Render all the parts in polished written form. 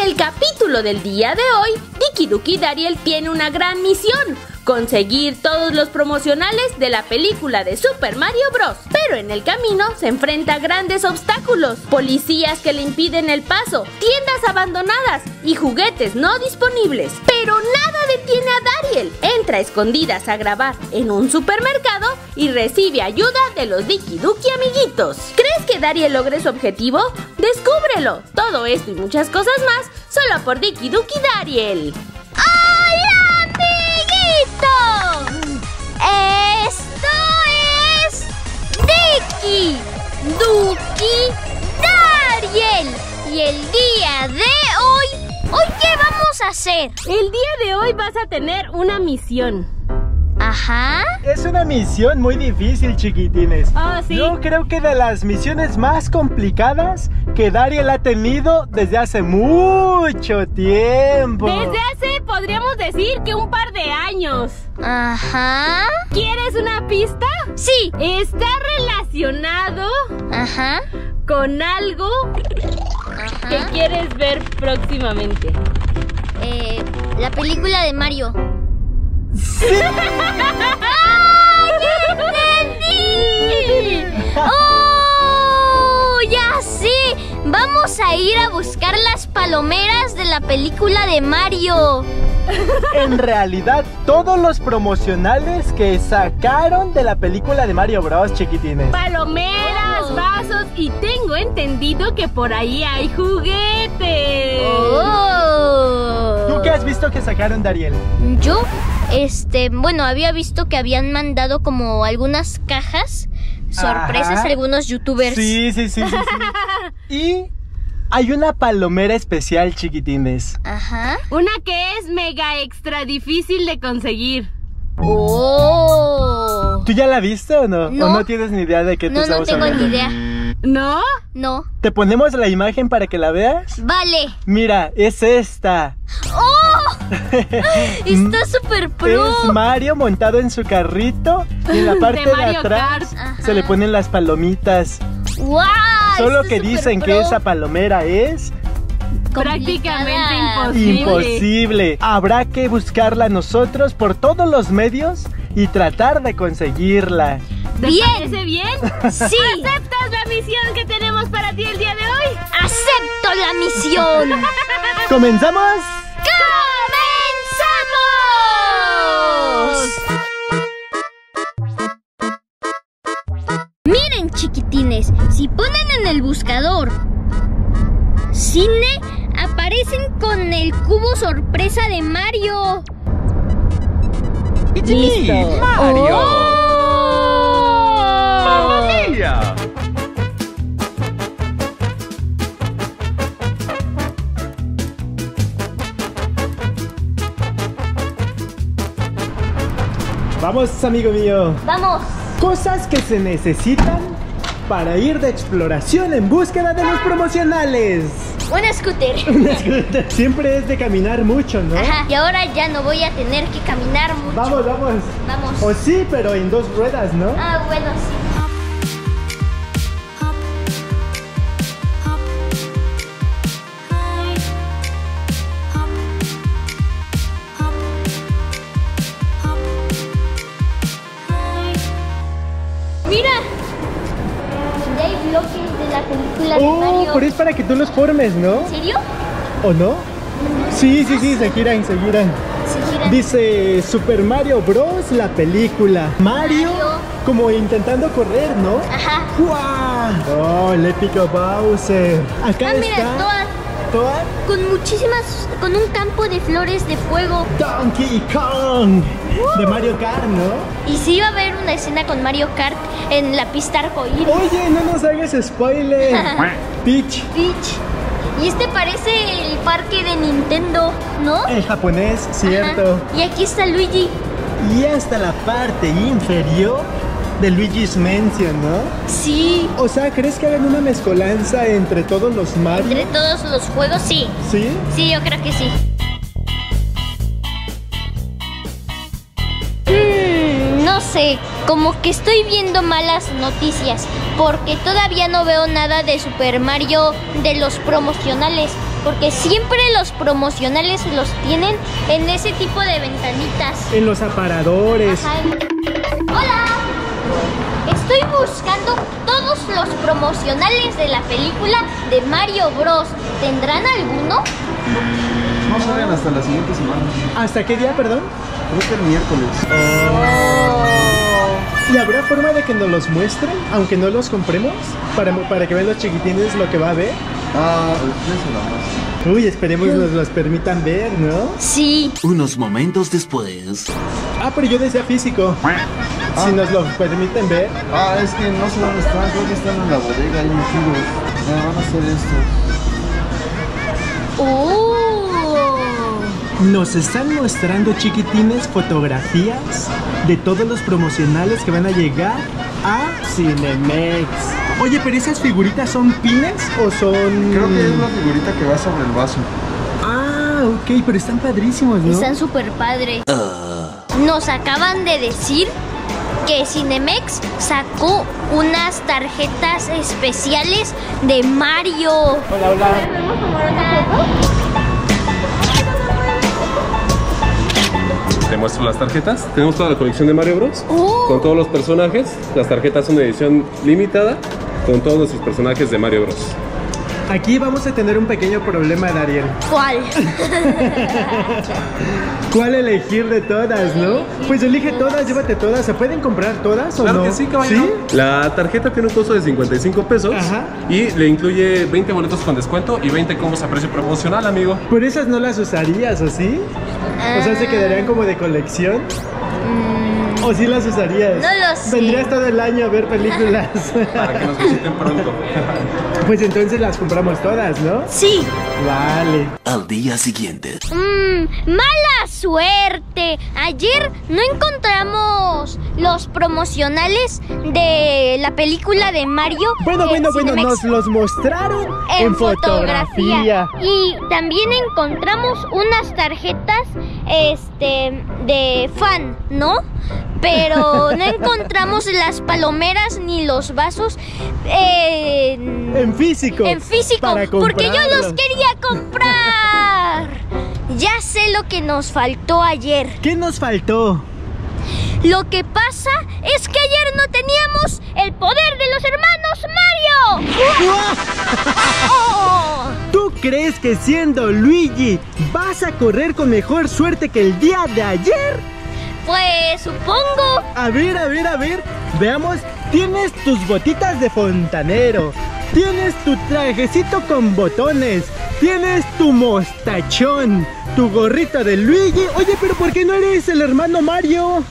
el capítulo del día de hoy, Dicky Ducky Daryl tiene una gran misión: conseguir todos los promocionales de la película de Super Mario Bros. Pero en el camino se enfrenta a grandes obstáculos: policías que le impiden el paso, tiendas abandonadas y juguetes no disponibles. Pero nada detiene a Daryl. Entra a escondidas a grabar en un supermercado y recibe ayuda de los Dicky Ducky amiguitos. ¿Crees que Daryl logre su objetivo? ¡Descúbrelo! Todo esto y muchas cosas más solo por Dicky Ducky Daryl. ¡Hola, amiguitos! Esto es Dicky Ducky Daryl. Y el día de hoy, ¿qué vamos a hacer? El día de hoy vas a tener una misión. Ajá. Es una misión muy difícil, chiquitines. Oh, sí. Yo creo que de las misiones más complicadas que Daryl ha tenido desde hace mucho tiempo. Desde hace, podríamos decir, que un par de años. Ajá. ¿Quieres una pista? Sí. Está relacionado Ajá. con algo Ajá. que quieres ver próximamente. La película de Mario. ¡Sí! ¡Ay, entendí! ¡Oh! ¡Ya sé! Vamos a ir a buscar las palomeras de la película de Mario. En realidad, todos los promocionales que sacaron de la película de Mario Bros, chiquitines. Palomeras, vasos y tengo entendido que por ahí hay juguetes. ¡Oh! ¿Tú qué has visto que sacaron, Daryl? Yo, bueno, había visto que habían mandado como algunas cajas sorpresas a algunos youtubers. Sí. Y hay una palomera especial, chiquitines. Ajá. Una que es mega extra difícil de conseguir. ¡Oh! ¿Tú ya la viste o no? No. ¿O no tienes ni idea de qué te No estamos tengo hablando? ni idea. ¿No? No. ¿Te ponemos la imagen para que la veas? Vale. Mira, es esta. ¡Oh! Está súper pro. Es Mario montado en su carrito y en la parte de Mario atrás Kart. se le ponen las palomitas. ¡Wow! Solo está que súper dicen que pro. esa palomera es Prácticamente Complicada. imposible. Habrá que buscarla nosotros por todos los medios y tratar de conseguirla. ¿Te Bien. parece bien? Sí. ¿Aceptas la misión que tenemos para ti el día de hoy? ¡Acepto la misión! ¿Comenzamos? ¡Comenzamos! Miren, chiquitines, si ponen en el buscador cine, aparecen con el cubo sorpresa de Mario. ¡Listo! ¡Mario! ¡Mamma mía! Vamos, amigo mío. ¡Vamos! Cosas que se necesitan para ir de exploración en búsqueda de los promocionales. Un scooter. Siempre es de caminar mucho, ¿no? Ajá, y ahora ya no voy a tener que caminar mucho. Vamos. Vamos. O sí, pero en dos ruedas, ¿no? Ah, bueno, sí. Mira, ya hay bloques de la película de Mario. Pero es para que tú los formes, ¿no? ¿En serio? ¿O no? Sí, se giran. Se giran. Dice Super Mario Bros. La película. Mario como intentando correr, ¿no? Ajá. ¡Guau! ¡Oh, el épico Bowser! Acá Mira, está Toad con un campo de flores de fuego. Donkey Kong de Mario Kart, ¿no? Y sí iba a haber una escena con Mario Kart en la pista arcoíris. Oye, no nos hagas spoiler. Peach. Y este parece el parque de Nintendo, ¿no? En japonés, cierto. Ajá. Y aquí está Luigi. Y hasta la parte inferior de Luigi's Mansion, ¿no? Sí. O sea, ¿crees que hagan una mezcolanza entre todos los Mario? Entre todos los juegos, sí. ¿Sí? Sí, yo creo que sí. No sé, como que estoy viendo malas noticias, porque todavía no veo nada de Super Mario de los promocionales. porque siempre los promocionales los tienen en ese tipo de ventanitas. En los aparadores. Ajá. ¡Hola! Estoy buscando todos los promocionales de la película de Mario Bros. ¿Tendrán alguno? No salen hasta la siguiente semana. ¿Hasta qué día, perdón? Creo que el miércoles. ¿Y habrá forma de que nos los muestren, aunque no los compremos? Para que vean los chiquitines lo que va a ver. Uy, esperemos nos los permitan ver, ¿no? Sí. Unos momentos después. Ah, pero yo decía físico. Si nos lo permiten ver. Es que no sé dónde están. Creo que están en la bodega ahí metidos. Van a hacer esto. Nos están mostrando, chiquitines, fotografías de todos los promocionales que van a llegar a Cinemex. Oye, pero ¿esas figuritas son pines o son...? Creo que es una figurita que va sobre el vaso. Ah, ok, pero están padrísimos, ¿no? Están súper padres. Nos acaban de decir que Cinemex sacó unas tarjetas especiales de Mario. Hola, hola. ¿Podemos tomar una foto? Te muestro las tarjetas. Tenemos toda la colección de Mario Bros. Oh. Con todos los personajes. Las tarjetas son de edición limitada con todos nuestros personajes de Mario Bros. Aquí vamos a tener un pequeño problema, Dariel. ¿Cuál? ¿Cuál elegir de todas, no? Pues elige todas, llévate todas. ¿Se pueden comprar todas o Claro no? que sí, caballero. ¿Sí? La tarjeta tiene un costo de 55 pesos. Ajá. Y le incluye 20 boletos con descuento y 20 combos a precio promocional, amigo. ¿Por esas no las usarías, o sí? O sea, ¿se quedarían como de colección? ¿O sí las usarías? No lo sé. Vendrías todo el año a ver películas. Para que nos visiten pronto. Pues entonces las compramos todas, ¿no? Sí. Vale. Al día siguiente. Mala suerte. Ayer no encontramos los promocionales de la película de Mario. Bueno, Cinemex. nos los mostraron en fotografía. Y también encontramos unas tarjetas de fan, ¿no? Pero no encontramos las palomeras ni los vasos En físico. porque yo los comprarlos. quería comprar. Ya sé lo que nos faltó ayer. ¿Qué nos faltó? Lo que pasa es que ayer no teníamos el poder de los hermanos Mario. ¡Oh! ¿Tú crees que siendo Luigi vas a correr con mejor suerte que el día de ayer? Pues supongo. A ver. Veamos, tienes tus botitas de fontanero, tienes tu trajecito con botones, tienes tu mostachón, tu gorrito de Luigi. Oye, pero ¿por qué no eres el hermano Mario?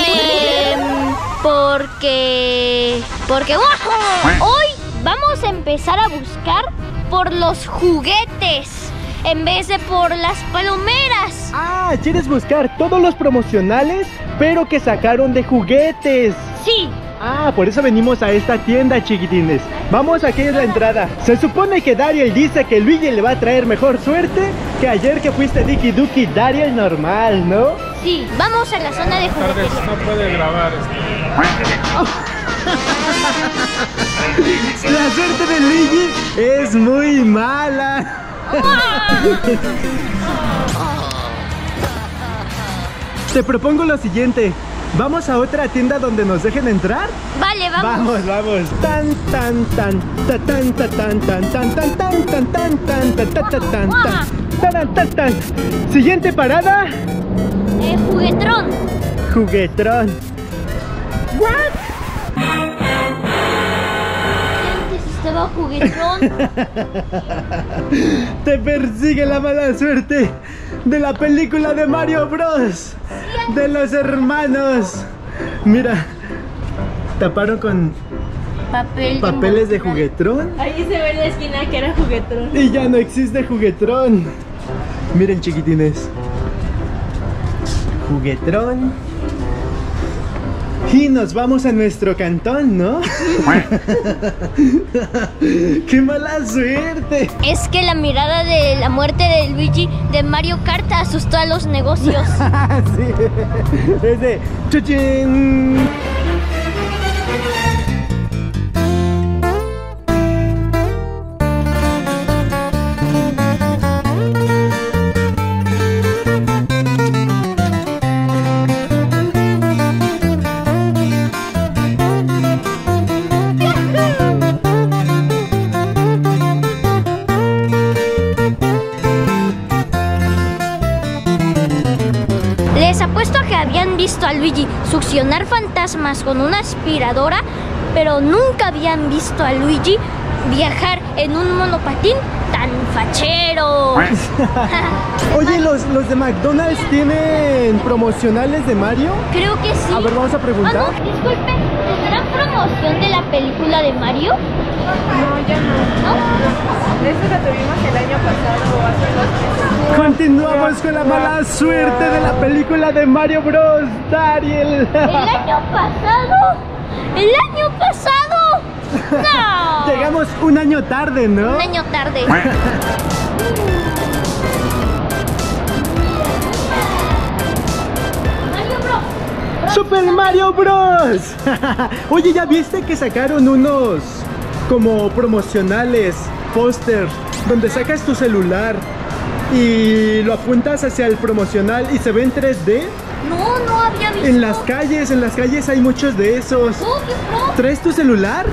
Porque hoy vamos a empezar a buscar por los juguetes en vez de por las palomeras. Ah, ¿quieres buscar todos los promocionales, pero que sacaron de juguetes? Sí. Ah, por eso venimos a esta tienda, chiquitines. Vamos, aquí es la entrada. Se supone que Dariel dice que Luigi le va a traer mejor suerte que ayer que fuiste Dicky Ducky Dariel normal, ¿no? Sí, vamos a la zona de juguetes. No puede grabar La suerte de Luigi es muy mala. Te propongo lo siguiente. ¿Vamos a otra tienda donde nos dejen entrar? Vale, vamos. Vamos. Tan tan tan tan tan tan tan tan tan tan tan tan tan tan tan tan. Siguiente parada. Juguetrón. Juguetrón. What? Antes estaba Juguetrón. Te persigue la mala suerte de la película de Mario Bros. De los hermanos. Mira, taparon con papeles de Juguetrón. Ahí se ve en la esquina que era Juguetrón. Y ya no existe Juguetrón. Miren, chiquitines. Juguetrón. Y nos vamos a nuestro cantón, ¿no? ¡Qué mala suerte! Es que la mirada de la muerte de Luigi de Mario Kart asustó a los negocios. Sí. Es de ¡chuchín! visto a Luigi succionar fantasmas con una aspiradora, pero nunca habían visto a Luigi viajar en un monopatín tan fachero. Oye, ¿los de McDonald's tienen promocionales de Mario? Creo que sí. A ver, vamos a preguntar. Ah, no, disculpe, ¿tendrán promoción de la película de Mario? No, ya no. ¿No? Eso lo tuvimos el año pasado o hace 2 meses. Continuamos con la mala suerte de la película de Mario Bros. Dariel. ¿El año pasado? ¿El año pasado? ¡No! Llegamos un año tarde, ¿no? Un año tarde. Mario Bros. ¡Super Mario Bros! Oye, ¿ya viste que sacaron unos como promocionales, póster, donde sacas tu celular y lo apuntas hacia el promocional y se ve en 3D? No había visto. En las calles hay muchos de esos. Oh, qué pro. ¿Traes tu celular?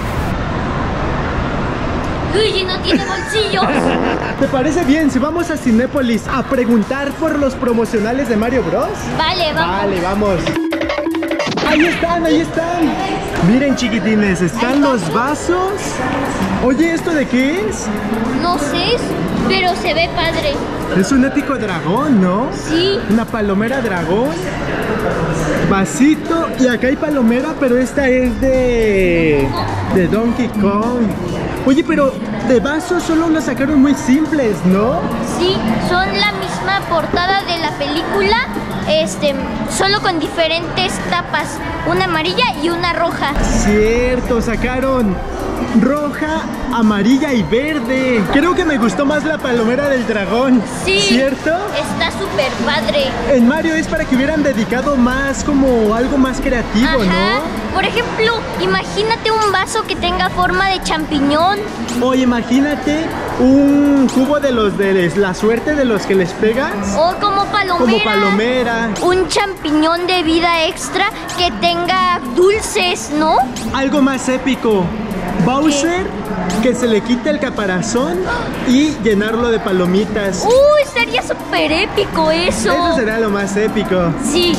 Luigi no tiene bolsillos. ¿Te parece bien si vamos a Cinépolis a preguntar por los promocionales de Mario Bros? Vale, vamos. Vale, vamos. Ahí están. Miren, chiquitines, están los vasos. Oye, ¿esto de qué es? No sé, pero se ve padre. Es un épico dragón, ¿no? Sí. Una palomera dragón. Vasito. Y acá hay palomera, pero esta es de Donkey Kong. Oye, pero de vasos solo los sacaron muy simples, ¿no? Sí, son la misma portada de la película, solo con diferentes tapas, una amarilla y una roja. Cierto, sacaron roja, amarilla y verde. Creo que me gustó más la palomera del dragón. Sí. ¿Cierto? Está súper padre. En Mario es para que hubieran dedicado más como algo más creativo, Ajá. ¿no? Por ejemplo, imagínate un vaso que tenga forma de champiñón. O imagínate un cubo de los de la suerte de los que les pegas. O como palomera. Como palomera. Un champiñón de vida extra que tenga dulces, ¿no? Algo más épico. Bowser, que se le quite el caparazón y llenarlo de palomitas. Estaría súper épico eso. Eso será lo más épico. Sí.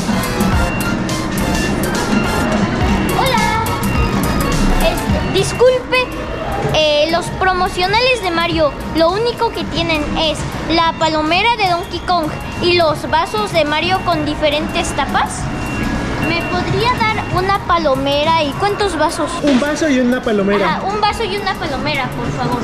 Hola. Disculpe, los promocionales de Mario, lo único que tienen es la palomera de Donkey Kong y los vasos de Mario con diferentes tapas. ¿Me podría dar una palomera y cuántos vasos? Un vaso y una palomera. Ajá, un vaso y una palomera, por favor.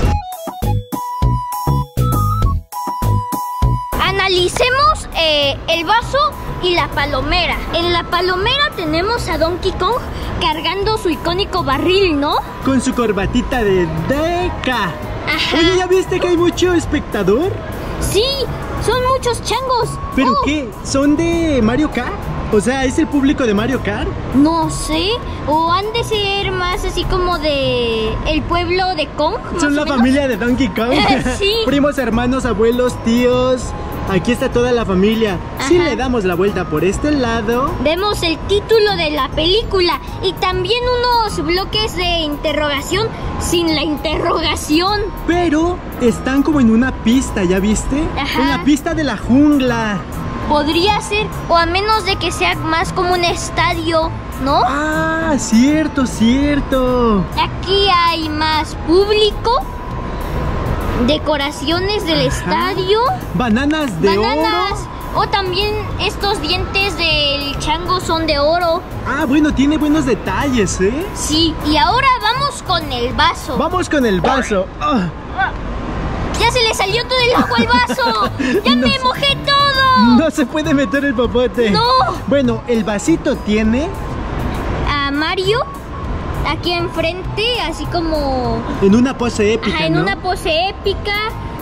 Analicemos el vaso y la palomera. En la palomera tenemos a Donkey Kong cargando su icónico barril, ¿no? Con su corbatita de Deca. Ajá. Oye, ¿ya viste que hay mucho espectador? Sí, son muchos changos. ¿Pero Oh, qué? ¿Son de Mario Kart? O sea, ¿es el público de Mario Kart? No sé, o han de ser más así como de el pueblo de Kong. más Son o la menos. familia de Donkey Kong. Sí. Primos, hermanos, abuelos, tíos. Aquí está toda la familia. Si Ajá. le damos la vuelta por este lado. Vemos el título de la película y también unos bloques de interrogación sin la interrogación. Pero están como en una pista, ¿ya viste? Ajá. En la pista de la jungla. Podría ser, o a menos de que sea más como un estadio, ¿no? Ah, cierto. Aquí hay más público, decoraciones del estadio, Bananas de bananas, oro. o también estos dientes del chango son de oro. Ah, bueno, tiene buenos detalles, ¿eh? Sí, y ahora vamos con el vaso. Vamos con el vaso. Ah, ¡Ya se le salió todo el agua al vaso! ¡Ya No me sé. mojé todo! no se puede meter el popote. ¡No! Bueno, el vasito tiene A Mario, aquí enfrente, así como... en una pose épica, Ajá, en ¿no? una pose épica,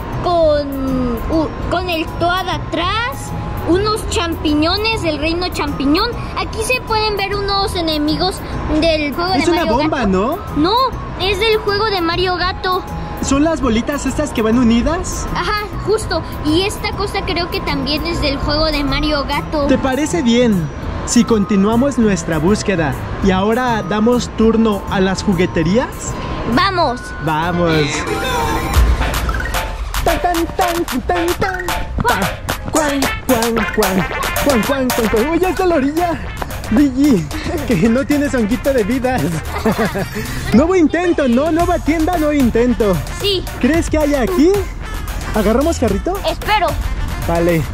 con el Toad atrás, unos champiñones del reino champiñón. Aquí se pueden ver unos enemigos del juego Es de una Mario bomba, Gato. ¿no? No, es del juego de Mario Gato. ¿Son las bolitas estas que van unidas? Ajá, justo. Y esta cosa creo que también es del juego de Mario Gato. ¿Te parece bien si continuamos nuestra búsqueda y ahora damos turno a las jugueterías? ¡Vamos! Vamos. Tan, tan, tan, tan, tan. Cuan, cuan, cuan. Cuan, cuan, cuan, cuan. Uy, ya está a la orilla. Luigi, que no tienes honguito de vidas. Nuevo intento, ¿no? Nueva tienda, nuevo intento. Sí. ¿Crees que haya aquí? ¿Agarramos carrito? Espero. Vale.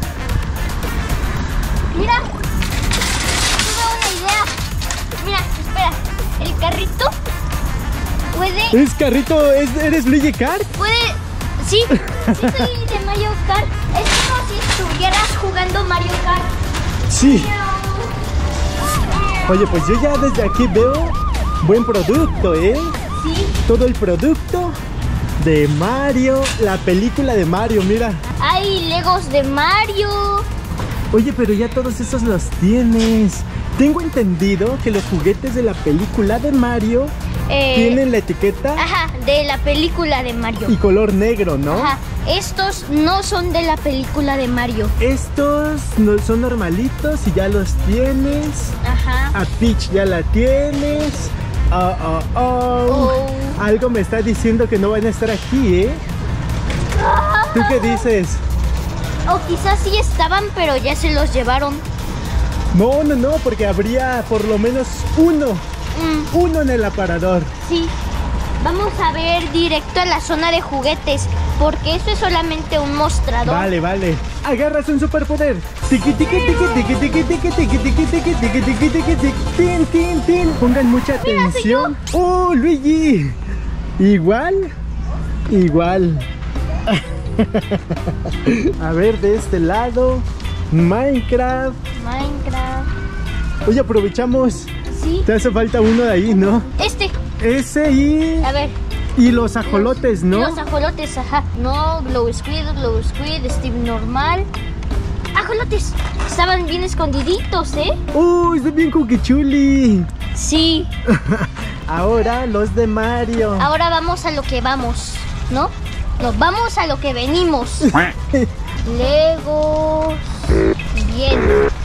Mira. Tuve una idea. Mira, espera. El carrito puede... ¿Es carrito? ¿Eres Luigi Kart? Puede... Sí, sí soy de Mario Kart. Es como si estuvieras jugando Mario Kart. Sí. Oye, pues yo ya desde aquí veo buen producto, ¿eh? Sí. Todo el producto de Mario, la película de Mario, mira. Hay Legos de Mario. Oye, pero ya todos esos los tienes. Tengo entendido que los juguetes de la película de Mario tienen la etiqueta Ajá, de la película de Mario. y color negro, ¿no? Ajá, estos no son de la película de Mario. Estos no son normalitos y ya los tienes. Ajá. A Peach ya la tienes. Oh. Algo me está diciendo que no van a estar aquí, ¿eh? ¿Tú qué dices? O quizás sí estaban, pero ya se los llevaron. No, no, no, porque habría por lo menos uno en el aparador. Sí. Vamos a ver directo a la zona de juguetes, porque eso es solamente un mostrador. Vale, vale. Agarras un superpoder. Tiqui, tiqui, tiqui, tiqui, tiqui, tiqui, tiqui, tiqui, tiqui, tiqui, tiqui, tiqui, tiqui, tin, tin, tin. Pongan mucha atención. ¡Oh, Luigi! Igual. A ver, de este lado, Minecraft. Oye, aprovechamos. Sí. Te hace falta uno de ahí, ¿no? Ese y... A ver. Y los ajolotes, ¿no? Los ajolotes, ajá. No, Glow Squid, Steve normal. Ajolotes. Estaban bien escondiditos, ¿eh? ¡Uy, están bien cuquichuli! Sí. Ahora los de Mario. Ahora vamos a lo que vamos, ¿no? Nos vamos a lo que venimos. Legos. Bien.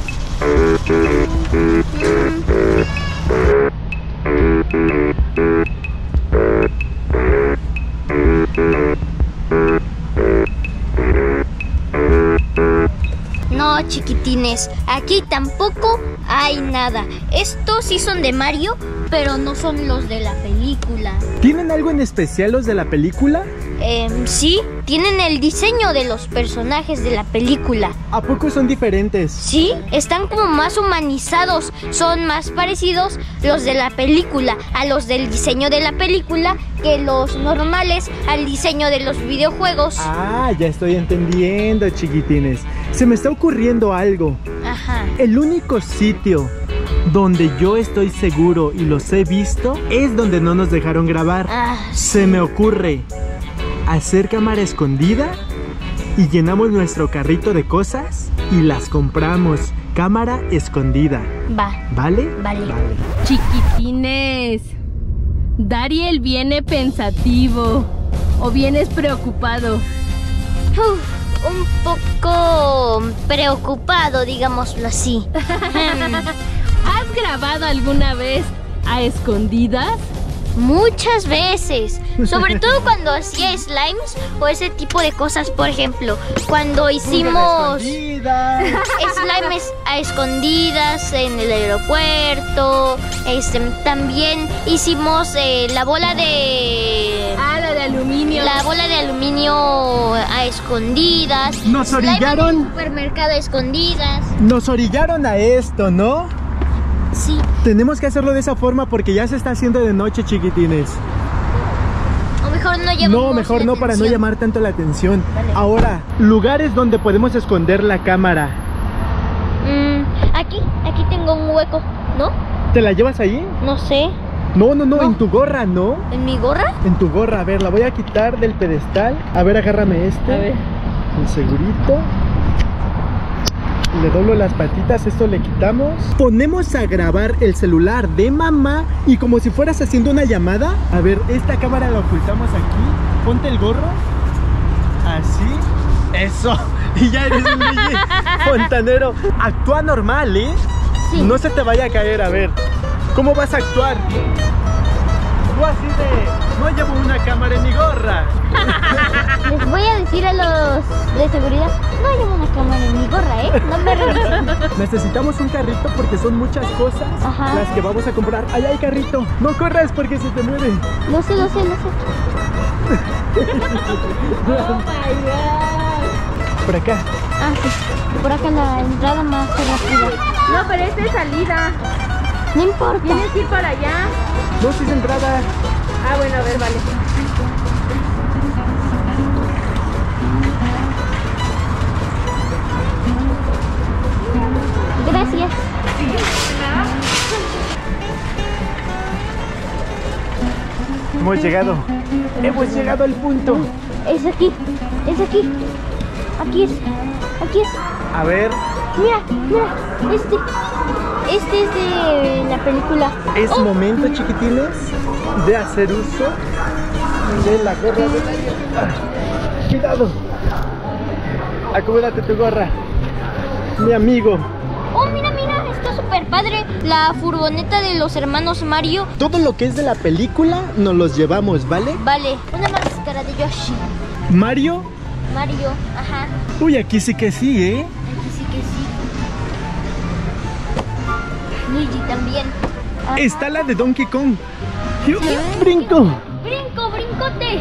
No, chiquitines, aquí tampoco hay nada. Estos sí son de Mario, pero no son los de la película. ¿Tienen algo en especial los de la película? Sí, tienen el diseño de los personajes de la película. ¿A poco son diferentes? Sí, están como más humanizados. Son más parecidos los de la película a los del diseño de la película que los normales al diseño de los videojuegos. Ah, ya estoy entendiendo, chiquitines. Se me está ocurriendo algo. Ajá. El único sitio donde yo estoy seguro y los he visto es donde no nos dejaron grabar. Se me ocurre hacer cámara escondida y llenamos nuestro carrito de cosas y las compramos. Cámara escondida. Va. ¿Vale? Vale. Chiquitines, Dariel viene pensativo. ¿O vienes preocupado? Un poco preocupado, digámoslo así. ¿Has grabado alguna vez a escondidas? Muchas veces, sobre todo cuando hacía slimes o ese tipo de cosas. Por ejemplo, cuando hicimos slimes a escondidas en el aeropuerto. También hicimos la bola de... la de aluminio. La bola de aluminio a escondidas. Nos orillaron. En el supermercado a escondidas. Nos orillaron a esto, ¿no? Sí. Tenemos que hacerlo de esa forma porque ya se está haciendo de noche, chiquitines. O mejor no llamamos. No, mejor no, para no llamar tanto la atención. Vale. Ahora, lugares donde podemos esconder la cámara. Aquí tengo un hueco, ¿no? ¿Te la llevas ahí? No sé. No, en tu gorra, ¿no? ¿En mi gorra? En tu gorra, a ver, la voy a quitar del pedestal. A ver, agárrame este. A ver. El segurito. Le doblo las patitas, esto le quitamos. Ponemos a grabar el celular de mamá y como si fueras haciendo una llamada. A ver, esta cámara la ocultamos aquí. Ponte el gorro. Así. Eso. Y ya eres un Luigi fontanero. Actúa normal, ¿eh? Sí. No se te vaya a caer, a ver. ¿Cómo vas a actuar? Tú así de, no llevo una cámara en mi gorra. Les voy a decir a los de seguridad, no llevo una cámara en mi gorra, no me revisen. Necesitamos un carrito porque son muchas cosas las que vamos a comprar. Allá hay carrito. No corras porque se te mueve. Lo sé. Oh my god. Por acá. Ah, sí. Por acá la entrada más rápida. No, pero esta es salida. No importa. Tienes que ir para allá. No, si es entrada. Ah, bueno, a ver, vale. Gracias. Hemos llegado. Hemos llegado al punto. Es aquí. Aquí es. A ver, Mira. Este es de la película. es momento, chiquitines, de hacer uso de la gorra de Dariel. Cuidado. Acomódate tu gorra. Mi amigo. Oh, mira, está súper padre. La furgoneta de los hermanos Mario. Todo lo que es de la película nos los llevamos, ¿vale? Vale, una máscara de Yoshi. Mario. Mario, ajá. Uy, aquí sí que sí, ¿eh? Aquí sí que sí. Luigi también. Ajá. Está la de Donkey Kong. ¡Brinco! ¡Brincote!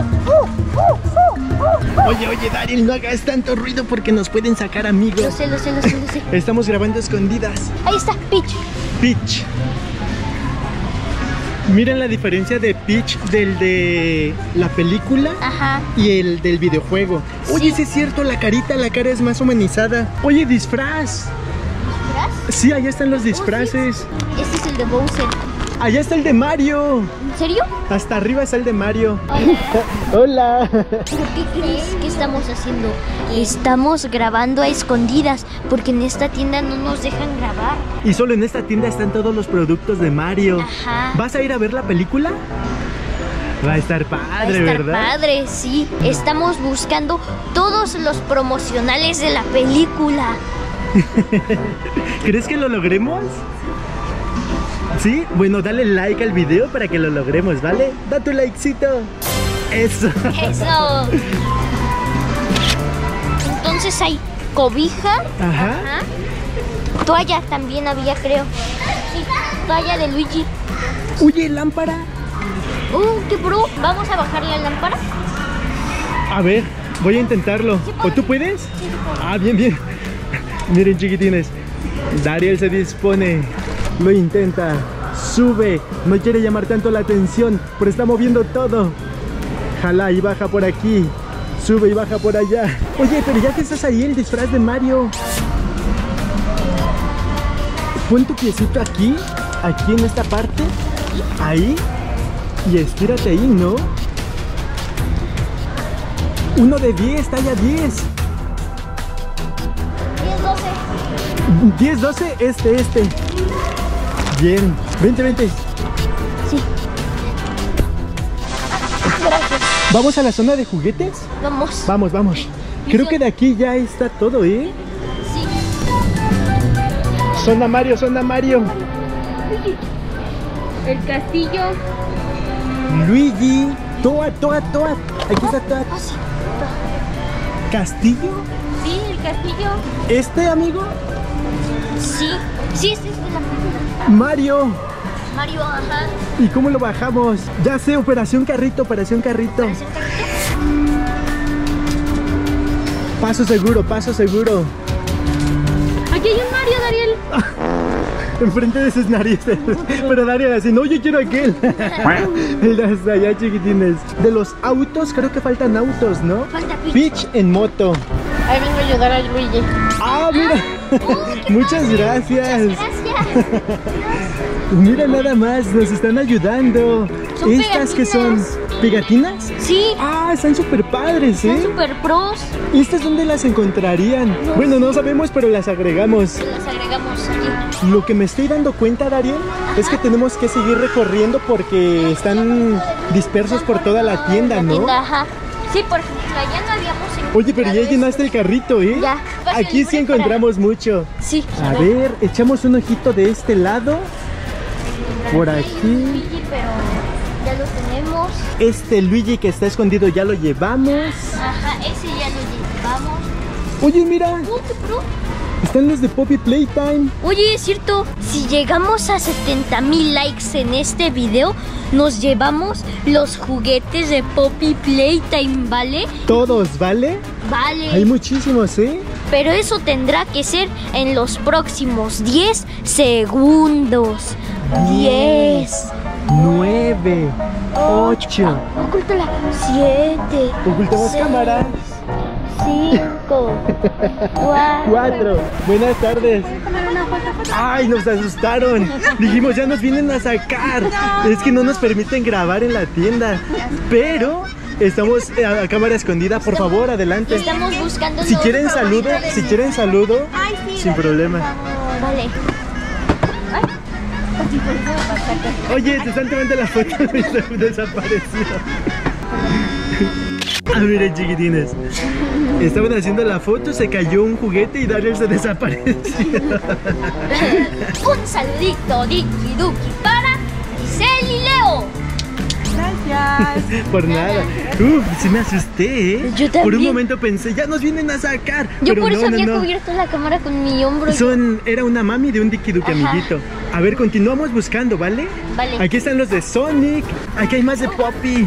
Oye, Dariel, no hagas tanto ruido porque nos pueden sacar amigos. Lo sé. Estamos grabando escondidas. Ahí está, Peach. Peach. Miren la diferencia de Peach del de la película Ajá. y el del videojuego. Oye, sí es cierto, la cara es más humanizada. Oye, disfraz. ¿Disfraz? Sí, allá están los disfraces. Este es el de Bowser. Allá está el de Mario. ¿En serio? Hasta arriba está el de Mario. Hola. Hola. ¿Qué crees que estamos haciendo? Estamos grabando a escondidas porque en esta tienda no nos dejan grabar. Y solo en esta tienda están todos los productos de Mario. Ajá. ¿Vas a ir a ver la película? Va a estar padre, Va a estar ¿verdad? padre, sí. Estamos buscando todos los promocionales de la película. ¿Crees que lo logremos? ¿Sí? Bueno, dale like al video para que lo logremos, ¿vale? Da tu likecito. Eso. Eso. Entonces hay cobija. Ajá. Ajá. Toalla también había, creo. Sí, toalla de Luigi. Oye, lámpara. ¡Qué pro! ¿Vamos a bajar la lámpara? A ver, voy a intentarlo. ¿O tú puedes? Ah, bien. Miren, chiquitines. Dariel se dispone. Lo intenta. Sube. No quiere llamar tanto la atención, pero está moviendo todo. Jala y baja por aquí. Sube y baja por allá. Oye, pero ya que estás ahí, el disfraz de Mario. Pon tu piecito aquí en esta parte. Ahí. Y estírate ahí, ¿no? 1 de 10, talla 10. 10, 12, este. Bien, vente. Sí. Gracias. ¿Vamos a la zona de juguetes? Vamos. Vamos. Creo que de aquí ya está todo, ¿eh? Sí. Zona Mario. El castillo. Luigi. Toad. Aquí está Toad. Ah, sí. ¿Castillo? Sí, el castillo. ¿Este, amigo? Sí, este es de la película. Mario. Mario, ajá. ¿Y cómo lo bajamos? Ya sé, operación carrito. ¿Parece un carrito? Paso seguro. Aquí hay un Mario, Dariel. Enfrente de sus narices. Pero Dariel así, no, yo quiero aquel. El hasta allá, chiquitines. De los autos, creo que faltan autos, ¿no? Falta Peach. Peach en moto. Ahí vengo a ayudar a Luigi. Ah, mira. Muchas gracias. Gracias. Mira nada más, nos están ayudando. Son ¿Estas que son? ¿Pegatinas? Sí, Ah, están súper padres, son ¿eh? super pros. ¿Estas dónde las encontrarían? Bueno, no sabemos, pero las agregamos. Las agregamos aquí. Lo que me estoy dando cuenta, Dariel, es que tenemos que seguir recorriendo porque están dispersos por toda la tienda, ¿no? Ajá. Sí, por ejemplo, allá no habíamos encontrado. Oye, pero ya esto. llenaste el carrito, ¿eh? Ya. Aquí sí encontramos mucho. Sí. A ver, echamos un ojito de este lado. Por aquí. Luigi, pero lo tenemos. Este Luigi que está escondido ya lo llevamos. Ajá, ese ya lo llevamos. Oye, mira, ¿Qué, bro? están los de Poppy Playtime. Oye, es cierto, si llegamos a 70,000 likes en este video, nos llevamos los juguetes de Poppy Playtime, ¿vale? Todos, ¿vale? Vale. Hay muchísimos, ¿eh? Pero eso tendrá que ser en los próximos 10 segundos. 10. 9, 8. Ocúltala. 7. Ocultamos cámara. 5. 4. Buenas tardes. Ay, nos asustaron. Dijimos, ya nos vienen a sacar. Es que no nos permiten grabar en la tienda. Pero estamos a cámara escondida. Por favor, adelante. Estamos buscando Si los quieren saludo, sin problema. Vale. Oye, te están tomando la foto de desaparecido. Ah, miren, chiquitines. Estaban haciendo la foto, se cayó un juguete y Dariel se desapareció. Un saludito, Diki Duki, para Giselle y Leo. Gracias. Por nada. Uf, sí me asusté, ¿eh? Yo también. Por un momento pensé, ya nos vienen a sacar. Yo Pero por eso no, había no, no. cubierto la cámara con mi hombro. Era una mami de un Diki Duki Ajá. amiguito. A ver, continuamos buscando, ¿vale? Vale. Aquí están los de Sonic. Aquí hay más de Poppy.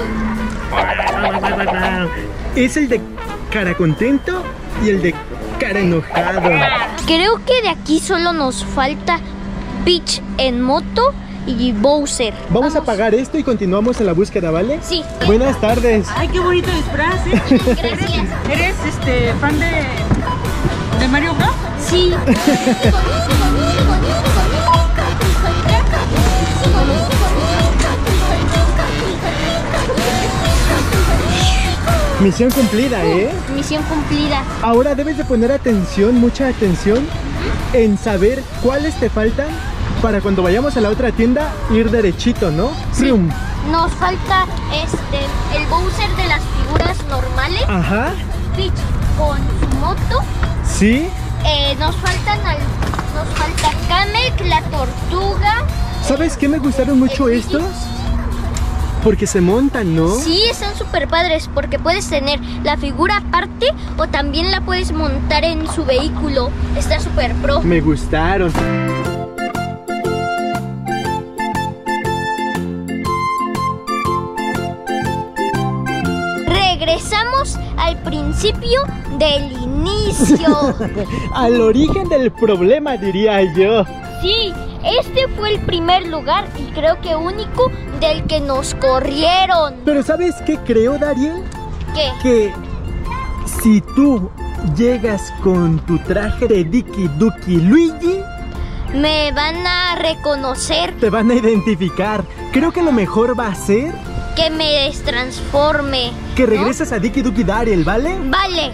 Es el de cara contento y el de cara enojado. Creo que de aquí solo nos falta Peach en moto y Bowser. Vamos a apagar esto y continuamos en la búsqueda, ¿vale? Sí. Buenas tardes. Ay, qué bonito disfraz, ¿eh? Gracias. ¿Eres fan de Mario Bros? Sí. Misión cumplida, ¿eh? Misión cumplida. Ahora debes de poner atención, mucha atención, en saber cuáles te faltan para cuando vayamos a la otra tienda ir derechito, ¿no? ¡Frum! Nos falta el Bowser de las figuras normales, Ajá, Peach con su moto. sí. Nos falta Kamek, la tortuga. ¿Sabes qué me gustaron mucho estos? Porque se montan, ¿no? Sí, están súper padres porque puedes tener la figura aparte o también la puedes montar en su vehículo. Está súper pro. Me gustaron. Regresamos al principio del inicio. Al origen del problema, diría yo. Sí, este fue el primer lugar y creo que único del que nos corrieron. Pero ¿sabes qué creo, Dariel? ¿Qué? Que si tú llegas con tu traje de Diki Duki Luigi, Me van a reconocer, te van a identificar. Creo que lo mejor va a ser que me destransforme. que ¿no? regreses a Diki Duki Dariel, ¿vale? Vale,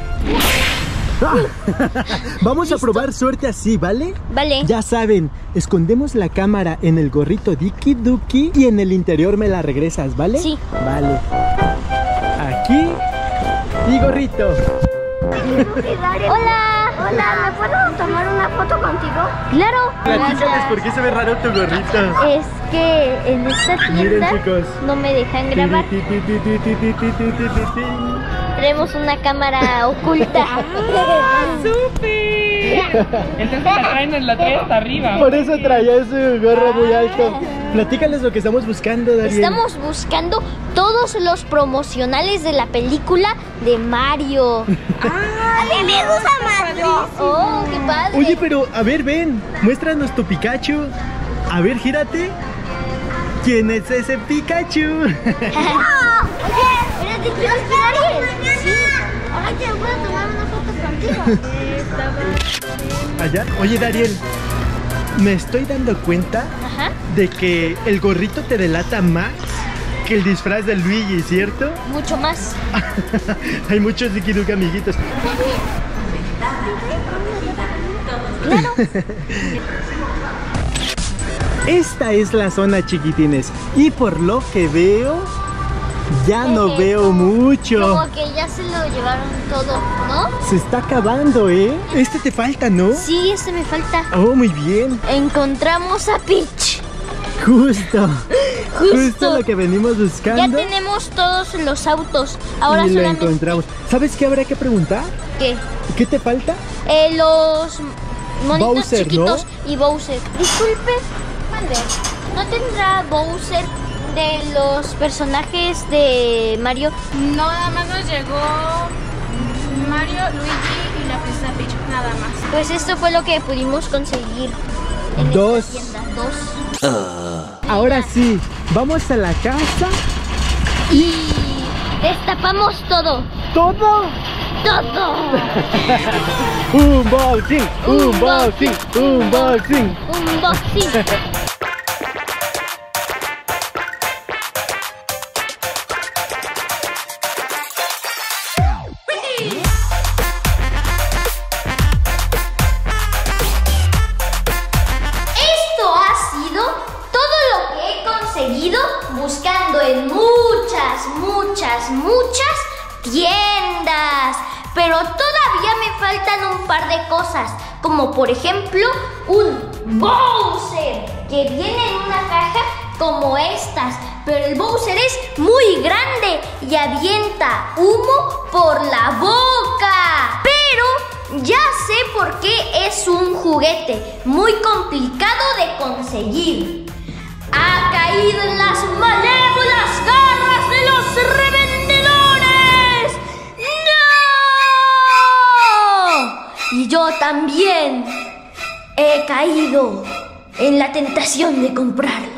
Vamos a probar suerte así, ¿vale? vale. Ya saben, escondemos la cámara en el gorrito Diki Duki y en el interior me la regresas, ¿vale? Sí. Vale. Aquí y gorrito. Hola. Hola, ¿me puedo tomar una foto contigo? Claro. Platícales por qué se ve raro tu gorrito. Es que en esta Miren, tienda chicos. no me dejan grabar. Tenemos una cámara oculta. ¡Súper! Entonces la traen hasta arriba. Por eso traía su gorro muy alto. Platícales lo que estamos buscando, Dariel. Estamos buscando todos los promocionales de la película de Mario. ¡A mí me gusta Mario! ¡Oh, qué padre! Oye, pero a ver, ven, muéstranos tu Pikachu. A ver, gírate. ¿Quién es ese Pikachu? Espérate, ¿quieres que Ariel? Sí. Ay, te puedo tomar una foto contigo. Allá. Oye, Dariel, me estoy dando cuenta Ajá. de que el gorrito te delata más que el disfraz de Luigi, ¿cierto? Mucho más. Hay muchos Diki Duki amiguitos. Claro. Esta es la zona, chiquitines. Y por lo que veo, ya no veo mucho. Como que ya se lo llevaron todo, ¿no? Se está acabando, ¿eh? Este te falta, ¿no? Sí, este me falta. Oh, muy bien. Encontramos a Peach. Justo lo que venimos buscando. Ya tenemos todos los autos. Ahora y lo solamente encontramos. ¿Sabes qué habrá que preguntar? ¿Qué? ¿Qué te falta? Los monitos Bowser, chiquitos, ¿no? y Bowser. Disculpe, mande, ¿no tendrá Bowser de los personajes de Mario? No, nada más nos llegó Mario, Luigi y la princesa Peach, nada más. Pues esto fue lo que pudimos conseguir en Dos. esta tienda. 2. Ahora sí, vamos a la casa. Y destapamos todo. ¿Todo? ¡Todo! Unboxing, unboxing, unboxing. Unboxing. Esto ha sido todo lo que he conseguido buscando en muchas tiendas. Pero todavía me faltan un par de cosas, como por ejemplo un Bowser que viene en una caja como estas, pero el Bowser es muy grande y avienta humo por la boca. Pero ya sé por qué es un juguete muy complicado de conseguir. Ha caído en las malévolas garras de los revendedores. ¡No! Y yo también he caído en la tentación de comprarlo.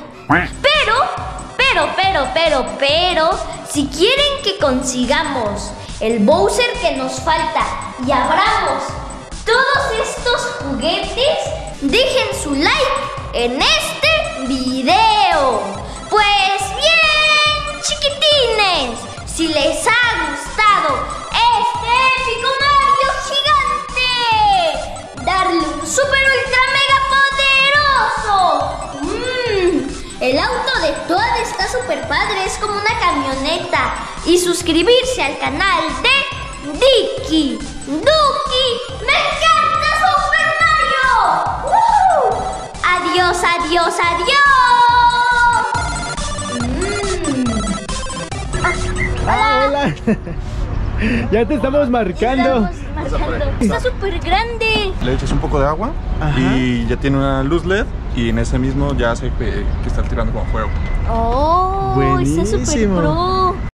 Pero, si quieren que consigamos el Bowser que nos falta y abramos todos estos juguetes, dejen su like en este video. Pues bien, chiquitines, si les ha gustado este épico Mario gigante, darle un super ultra mega poderoso. El auto de Toad está súper padre, es como una camioneta. Y suscribirse al canal de Dicky Duki. ¡Me encanta Super Mario! ¡Woohoo! ¡Adiós, adiós, adiós! Hola. Ya te estamos marcando. Está súper grande. Le echas un poco de agua. Ajá. Y ya tiene una luz LED y en ese mismo ya hace que está tirando como fuego. Oh, está súper Buenísimo. pro.